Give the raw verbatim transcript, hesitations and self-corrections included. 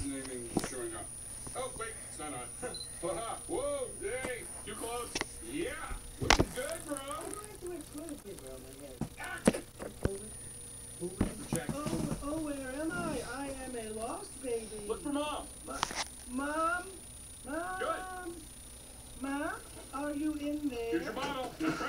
naming showing up. Oh, wait, it's not on. Haha, whoa, hey, too close. Yeah, looking good, bro. Act. Check. Oh, oh, where am I? I am a lost baby. Look for mom. Ma Mom? Mom? Good. Mom? Are you in there? Here's your bottle.